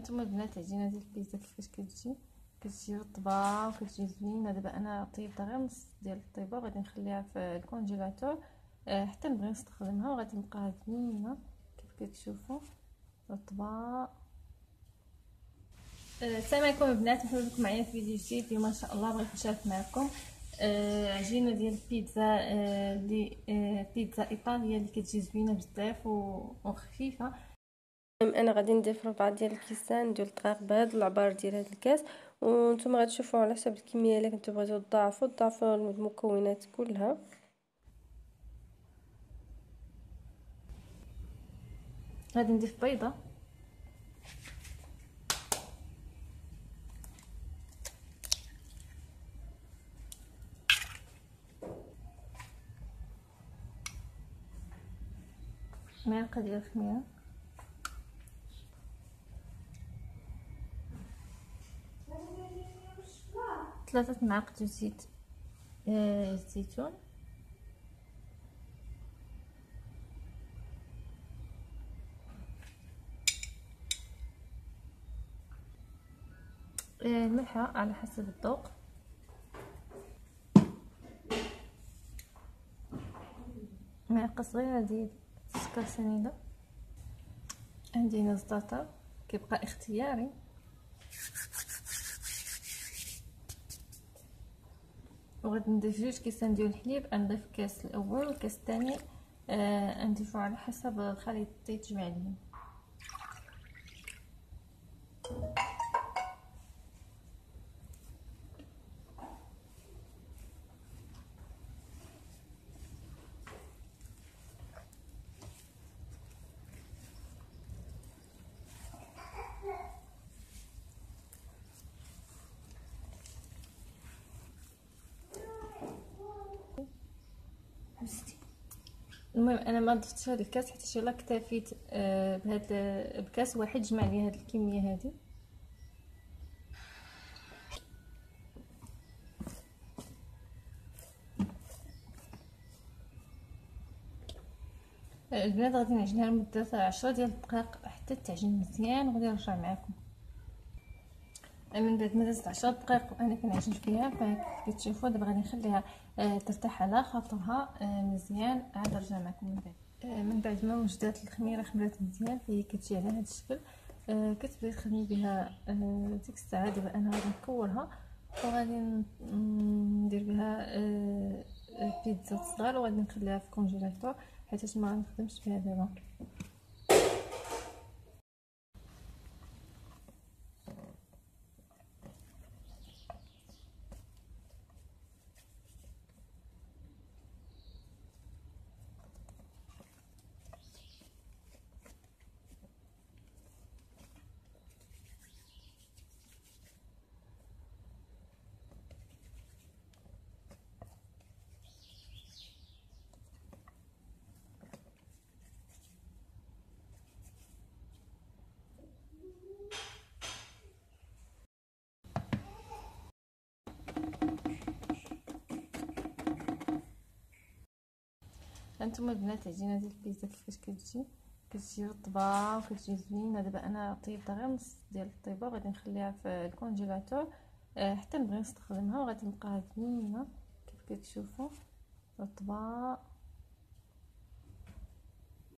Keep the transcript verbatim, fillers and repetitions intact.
هانتوما البنات عجينه ديال البيتزا كيفاش كتجي كتجي رطبه وكتجي زوينه. دابا انا طيبتها غير نص ديال الطيبه وغادي نخليها في الكونجيلاتور أه حتى نبغي نستخدمها، وغادي تبقى زوينه كيف كتشوفوا رطبه. أه السلام عليكم البنات، مرحبا بكم معايا في فيديو جديد. اليوم ان شاء الله بغيت نشارك معكم أه عجينه ديال البيتزا اللي أه أه بيتزا ايطاليه اللي كتجي زوينه بزاف وخفيفه. انا غادي نضيف ربعه ديال الكيسان ديال الدقيق بهذا العبار ديال هذا الكاس، وانتم غتشوفوا على حسب الكميه اللي كنتو بغيتو تضاعفوا تضاعفوا المكونات كلها. غادي نضيف بيضه، معلقه ديال الخميره، ثلاثة معالق زيت آه الزيتون، آه ملحة على حسب الذوق، معلقة صغيرة ديال السكر سنيدة، عندي هنا زعتر كيبقى اختياري، وغادي نضيف جوج كيسان ديال الحليب. نضيف كاس الاول والكاس الثاني آه نضيفو على حسب الخليط اللي تجمع ليا. المهم انا ما ضفتش هذا الكاس حتى شي لا اكتفيت آه بهذا بكاس واحد جمع لي هذه الكميه هذه. البنات غادي نعجنها لمده عشرة ديال الدقائق حتى تعجن مزيان، وغادي نرجع معكم من بعد ما دازت عشر دقائق وانا كنعجن فيها. فكيف كتشوفوا دابا غادي نخليها آه ترتاح على خاطرها آه مزيان، عاد نرجع معكم من بعد. آه من بعد ما وجدات الخميره خمرات مزيان فهي كتجي على هذا الشكل. آه كتبداي تخدمي بها آه ديك الساعه. دابا انا غادي نكورها وغادي ندير بها آه بيتزا صغار، وغادي نخليها في الكونجيلاتور حيت ما غنخدمش بها دابا. هانتوما البنات عجينه ديال البيتزا كيفاش كتجي كتجي رطبه وكتجي زوينه. دابا انا طيبتها غير نص ديال الطيبه وغادي نخليها في الكونجيلاتور أه حتى نبغي نستخدمها، وغادي تبقى زوينه كيف كتشوفوا رطبه.